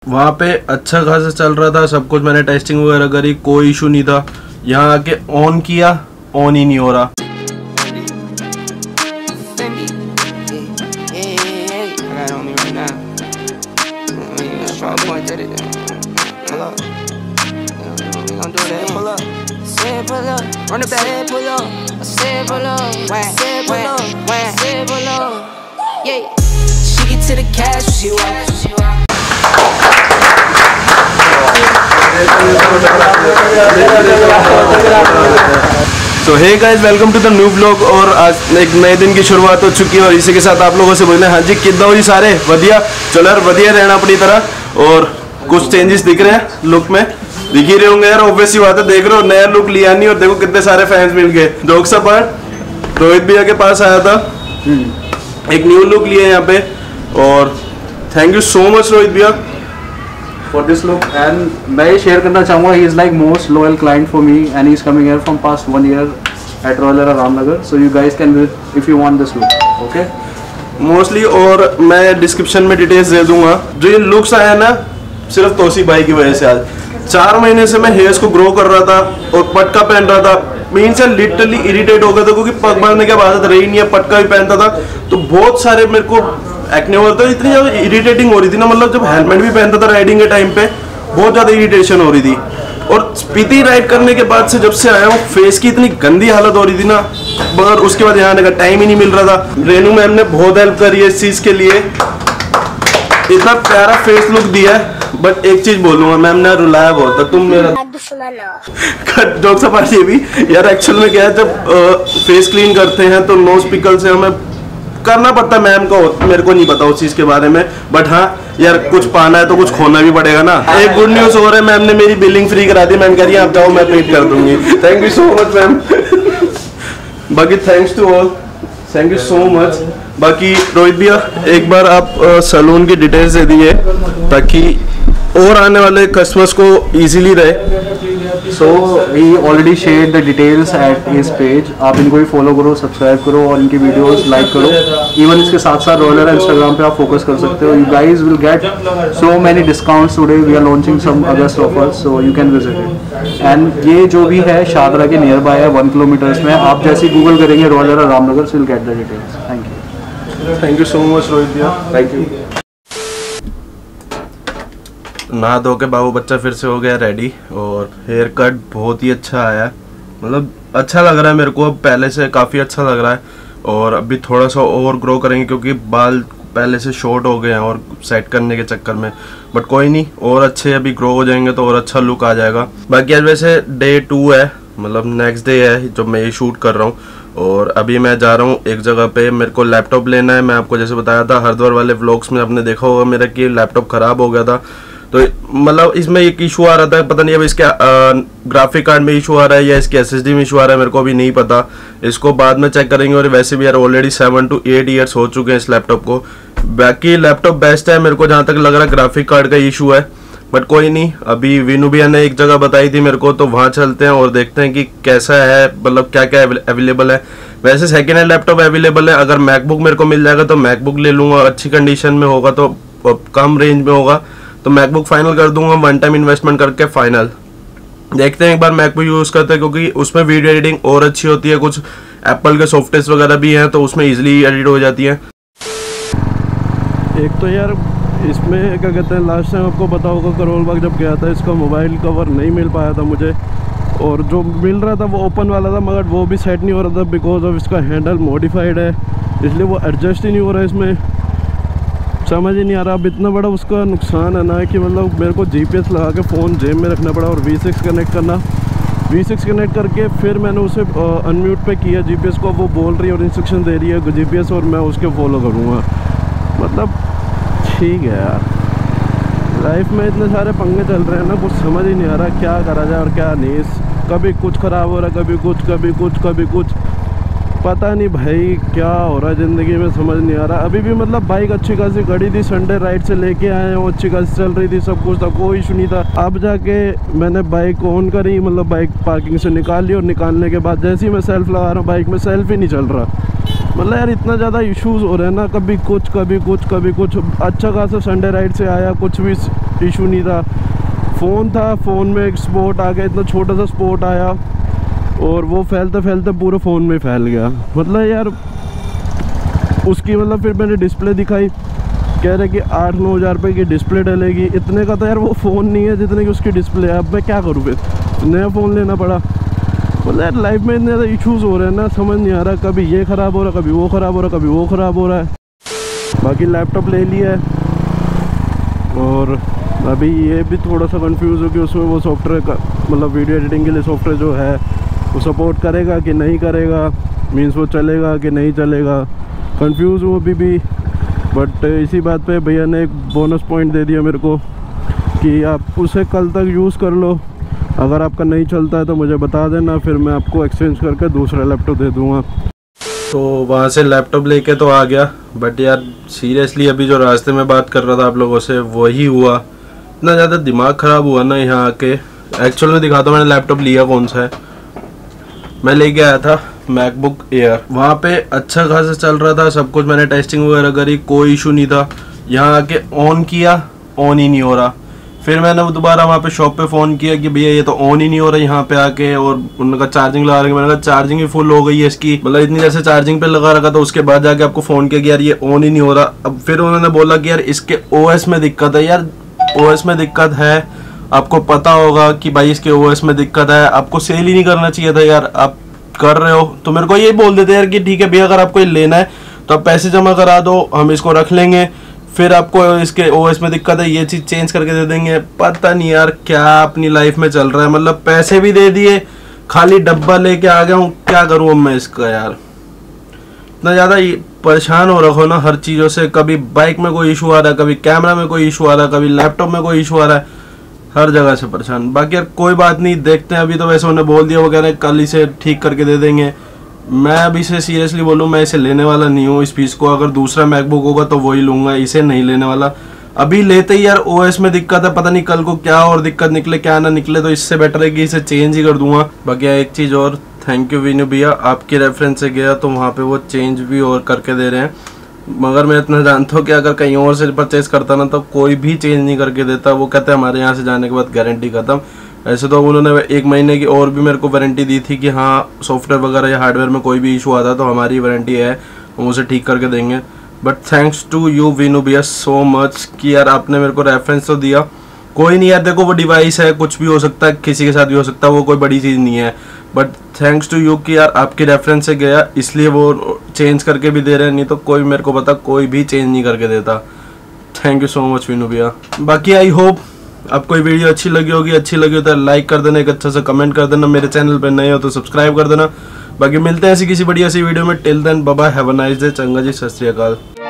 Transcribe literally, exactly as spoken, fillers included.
वहाँ पे अच्छा खासा चल रहा था सब कुछ, मैंने टेस्टिंग वगैरह करी, कोई इशू नहीं था। यहाँ आके ऑन किया, ऑन ही नहीं हो रहा। So hey guys, welcome to the new vlog. और आज एक नए दिन की शुरुआत हो चुकी है और इसी के साथ आप लोगों से बोलना, हाँ जी कितना हो जी सारे वधिया। चलो यार वधिया रहना अपनी तरह। और कुछ चेंजेस दिख रहे हैं लुक में, दिख ही रहे होंगे यार, ऑब्वियसली बात है। देख रहे हो नया लुक लिया नहीं और देखो कितने सारे फैंस मिल गए। जोक्स अपार्ट, रोहित भैया के पास आया था, एक न्यू लुक लिया यहाँ पे। और thank you so much Rohit भैया for this look, and मैं ये शेयर करना चाहूँगा, he is like most loyal client for me and he is coming here from past one year at Royal Era Ramnagar, so you guys can visit if you want this look, okay? Mostly. और मैं description में details दे दूंगा। जो ये looks आया ना सिर्फ तोसी भाई की वजह से। आज चार महीने से मैं हेयर्स को ग्रो कर रहा था और पटका पहन रहा था, मीन से लिटरली इरिटेट हो गया था क्योंकि पग बांधने की आदत रही नहीं है। पटका भी पहनता था तो बहुत सारे मेरे को एक्ने हो रहा था, इतनी ज़्यादा इरिटेटिंग हो रही थी ना। मतलब जब हेलमेट भी पहनता था राइडिंग के टाइम पे बहुत ज़्यादा इरिटेशन हो रही थी। और स्पीति राइड करने के बाद से जब से आया हूँ फेस की इतनी गंदी हालत हो रही थी ना, मगर उसके बाद यहाँ आने का टाइम ही नहीं मिल रहा था। रेनू मैम ने बहुत हेल्प करी है इस चीज़ के लिए, इतना प्यारा फेस लुक दिया है। बट एक चीज बोलूंगा, मैम ने रुलाया बहुत था, तुम मेरा जोक सा पास ये भी यार। एक्चुअल में क्या है, जब आ, फेस क्लीन करते हैं तो नोज पिकल से हमें करना पड़ता है। मैम को मेरे को नहीं पता उस चीज के बारे में, बट हाँ यार कुछ पाना है तो कुछ खोना भी पड़ेगा ना। एक गुड न्यूज हो रहा है, मैम ने मेरी बिलिंग फ्री करा दी। मैम कह रही है आप जाओ मैं पेड कर दूंगी। Thank you so much ma'am. बाकी thanks to all, thank you so much. बाकी रोहित भैया एक बार आप सैलून की डिटेल्स दे दिए ताकि और आने वाले कस्टमर्स को इजीली रहे। So he already shared the details at his page, आप इनको भी फॉलो करो, सब्सक्राइब करो और इनकी वीडियोस लाइक करो। इवन इसके साथ साथ रॉयल एरा इंस्टाग्राम पे आप फोकस कर सकते हो। You guys will get so many discounts today, we are launching some August offers, so you can visit it. And ये जो भी है शादरा के नियर बाय है, वन किलोमीटर्स में। आप जैसे गूगल करेंगे royal era Ramnagar, so will get the details. Thank you, thank you so much Rohit भैया, थैंक यू। नहा धो के बाबू बच्चा फिर से हो गया रेडी और हेयर कट बहुत ही अच्छा आया, मतलब अच्छा लग रहा है मेरे को। अब पहले से काफ़ी अच्छा लग रहा है और अभी थोड़ा सा और ग्रो करेंगे क्योंकि बाल पहले से शॉर्ट हो गए हैं और सेट करने के चक्कर में। बट कोई नहीं, और अच्छे अभी ग्रो हो जाएंगे तो और अच्छा लुक आ जाएगा। बाकी आज वैसे डे टू है, मतलब नेक्स्ट डे है जो मैं ये शूट कर रहा हूँ। और अभी मैं जा रहा हूँ एक जगह पे, मेरे को लैपटॉप लेना है। मैं आपको जैसे बताया था हरिद्वार वाले व्लॉग्स में, आपने देखा होगा मेरा कि लैपटॉप ख़राब हो गया था। तो मतलब इसमें एक इशू आ रहा था, पता नहीं अब इसके ग्राफिक कार्ड में इशू आ रहा है या इसके एसएसडी में इशू आ रहा है, मेरे को अभी नहीं पता। इसको बाद में चेक करेंगे। और वैसे भी यार already seven two eight years हो चुके हैं इस लैपटॉप को। बाकी लैपटॉप बेस्ट है मेरे को जहाँ तक लग रहा है, ग्राफिक कार्ड का इशू है। बट कोई नहीं, अभी विनू भैया ने एक जगह बताई थी मेरे को, तो वहाँ चलते हैं और देखते हैं कि कैसा है, मतलब क्या क्या अवेलेबल है। वैसे सेकेंड हैंड लैपटॉप अवेलेबल है, अगर मैकबुक मेरे को मिल जाएगा तो मैकबुक ले लूँगा, अच्छी कंडीशन में होगा तो कम रेंज में होगा तो मैकबुक फाइनल कर दूंगा, वन टाइम इन्वेस्टमेंट करके फाइनल। देखते हैं एक बार मैकबुक यूज़ करते हैं क्योंकि उसमें वीडियो एडिटिंग और अच्छी होती है। कुछ एप्पल के सॉफ्टवेयर वगैरह भी हैं तो उसमें इजीली एडिट हो जाती है। एक तो यार इसमें क्या कहते हैं, लास्ट टाइम आपको पता होगा करोल बाग जब गया था, इसका मोबाइल कवर नहीं मिल पाया था मुझे, और जो मिल रहा था वो ओपन वाला था, मगर वो भी सेट नहीं हो रहा था बिकॉज ऑफ इसका हैंडल मॉडिफाइड है, इसलिए वो एडजस्ट ही नहीं हो रहा है इसमें। समझ ही नहीं आ रहा। अब इतना बड़ा उसका नुकसान है ना कि मतलब मेरे को जीपीएस लगा के फ़ोन जेब में रखना पड़ा और वी सिक्स कनेक्ट करना, वी सिक्स कनेक्ट करके फिर मैंने उसे अनम्यूट पे किया जीपीएस को। वो बोल रही है और इंस्ट्रक्शन दे रही है जीपीएस और मैं उसके फॉलो करूँगा। मतलब ठीक है यार, लाइफ में इतने सारे पंगे चल रहे हैं ना, कुछ समझ ही नहीं आ रहा क्या करा जाए और क्या नहीं। कभी कुछ ख़राब हो रहा है, कभी कुछ कभी कुछ कभी कुछ, पता नहीं भाई क्या हो रहा है ज़िंदगी में, समझ नहीं आ रहा। अभी भी मतलब बाइक अच्छी खासी खड़ी थी, संडे राइड से लेके आए हैं, वो अच्छी खासी चल रही थी, सब कुछ था, कोई इशू नहीं था। अब जाके मैंने बाइक ऑन करी, मतलब बाइक पार्किंग से निकाल ली और निकालने के बाद जैसे ही मैं सेल्फ लगा रहा हूँ बाइक में सेल्फ ही नहीं चल रहा। मतलब यार इतना ज़्यादा इश्यूज हो रहे हैं ना, कभी कुछ कभी कुछ कभी कुछ। अच्छा खासा संडे राइड से आया, कुछ भी इशू नहीं था। फ़ोन था, फ़ोन में एक स्पॉट आ गया, इतना छोटा सा स्पॉट आया और वो फैलते फैलते पूरे फ़ोन में फैल गया। मतलब यार उसकी मतलब फिर मैंने डिस्प्ले दिखाई, कह रहे कि आठ नौ हज़ार रुपये की डिस्प्ले डलेगी। इतने का तो यार वो फ़ोन नहीं है जितने की उसकी डिस्प्ले है। अब मैं क्या करूँ, फिर नया फ़ोन लेना पड़ा। मतलब यार लाइफ में इतने ज़्यादा इशूज़ हो रहे हैं ना, समझ नहीं आ रहा, कभी ये ख़राब हो रहा, कभी वो ख़राब हो रहा, कभी वो ख़राब हो रहा है। बाकी लैपटॉप ले लिया है और अभी ये भी थोड़ा सा कंफ्यूज हो कि उसमें वो सॉफ्टवेयर का मतलब वीडियो एडिटिंग के लिए सॉफ्टवेयर जो है वो सपोर्ट करेगा कि नहीं करेगा, मीन्स वो चलेगा कि नहीं चलेगा। कंफ्यूज हूँ अभी भी, बट इसी बात पे भैया ने एक बोनस पॉइंट दे दिया मेरे को कि आप उसे कल तक यूज़ कर लो, अगर आपका नहीं चलता है तो मुझे बता देना, फिर मैं आपको एक्सचेंज करके दूसरा लैपटॉप दे दूँगा। तो वहाँ से लैपटॉप लेके तो आ गया, बट यार सीरियसली अभी जो रास्ते में बात कर रहा था आप लोगों से वही हुआ। इतना ज़्यादा दिमाग ख़राब हुआ ना यहाँ आके। एक्चुअल में दिखाता हूँ मैंने लैपटॉप लिया कौन सा है। मैं लेके आया था मैकबुक एयर, वहाँ पे अच्छा खासा चल रहा था सब कुछ, मैंने टेस्टिंग वगैरह करी, कोई इशू नहीं था। यहाँ आके ऑन किया, ऑन ही नहीं हो रहा। फिर मैंने दोबारा वहाँ पे शॉप पे फ़ोन किया कि भैया ये तो ऑन ही नहीं हो रहा यहाँ पे आके, और उनका चार्जिंग लगा रखे। मैंने कहा चार्जिंग ही फुल हो गई है इसकी, मतलब इतनी जैसे चार्जिंग पे लगा रखा था। उसके बाद जाके आपको फ़ोन किया कि यार ये ऑन ही नहीं हो रहा। अब फिर उन्होंने बोला कि यार इसके ओएस में दिक्कत है। यार ओएस में दिक्कत है, आपको पता होगा कि भाई इसके ओएस में दिक्कत है, आपको सेल ही नहीं करना चाहिए था यार, आप कर रहे हो। तो मेरे को ये बोल देते यार कि ठीक है भैया अगर आपको ये लेना है तो आप पैसे जमा करा दो, हम इसको रख लेंगे, फिर आपको इसके ओएस में दिक्कत है ये चीज़ चेंज करके दे देंगे। पता नहीं यार क्या अपनी लाइफ में चल रहा है, मतलब पैसे भी दे दिए, खाली डब्बा लेके आ गया हूँ, क्या करूँ अब मैं इसका। यार इतना ज़्यादा परेशान हो रखो ना हर चीज़ों से, कभी बाइक में कोई इशू आ रहा है, कभी कैमरा में कोई इशू आ रहा है, कभी लैपटॉप में कोई इशू आ रहा है, हर जगह से परेशान। बाकी यार कोई बात नहीं, देखते हैं। अभी तो वैसे उन्होंने बोल दिया, वो कह रहे हैं कल इसे ठीक करके दे देंगे। मैं अभी से सीरियसली बोलूँ, मैं इसे लेने वाला नहीं हूँ इस पीस को। अगर दूसरा मैकबुक होगा तो वही लूँगा, इसे नहीं लेने वाला। अभी लेते ही यार ओएस में दिक्कत है, पता नहीं कल को क्या और दिक्कत निकले क्या ना निकले, तो इससे बेटर है कि इसे चेंज ही कर दूंगा। बाकी एक चीज़ और, थैंक यू वीनू भैया, आपके रेफरेंस से गया तो वहाँ पे वो चेंज भी और करके दे रहे हैं। मगर मैं इतना जानता हूँ कि अगर कहीं और से परचेज करता ना तो कोई भी चेंज नहीं करके देता। वो कहते हैं हमारे यहाँ से जाने के बाद गारंटी खत्म। ऐसे तो उन्होंने एक महीने की और भी मेरे को वारंटी दी थी कि हाँ सॉफ्टवेयर वगैरह या हार्डवेयर में कोई भी इशू आता तो हमारी वारंटी है, हम उसे ठीक करके देंगे। But thanks to you Vinu भैया सो मच कि यार आपने मेरे को रेफरेंस तो दिया। कोई नहीं यार, देखो वो डिवाइस है, कुछ भी हो सकता है, किसी के साथ भी हो सकता है, वो कोई बड़ी चीज़ नहीं है। बट थैंक्स टू यू कि यार आपके रेफरेंस से गया, इसलिए वो चेंज करके भी दे रहे हैं, नहीं तो कोई मेरे को पता कोई भी चेंज नहीं करके देता। Thank you so much Vinu भैया। बाकी आई होप आपको ये वीडियो अच्छी लगी होगी, अच्छी लगी हो तो लाइक कर देना, एक अच्छा सा कमेंट कर देना, मेरे चैनल पर नए हो तो सब्सक्राइब कर देना। बाकी मिलते हैं ऐसी किसी बढ़िया सी वीडियो में। Till then bye bye, have a nice day, चंगा जी, सत श्री अकाल।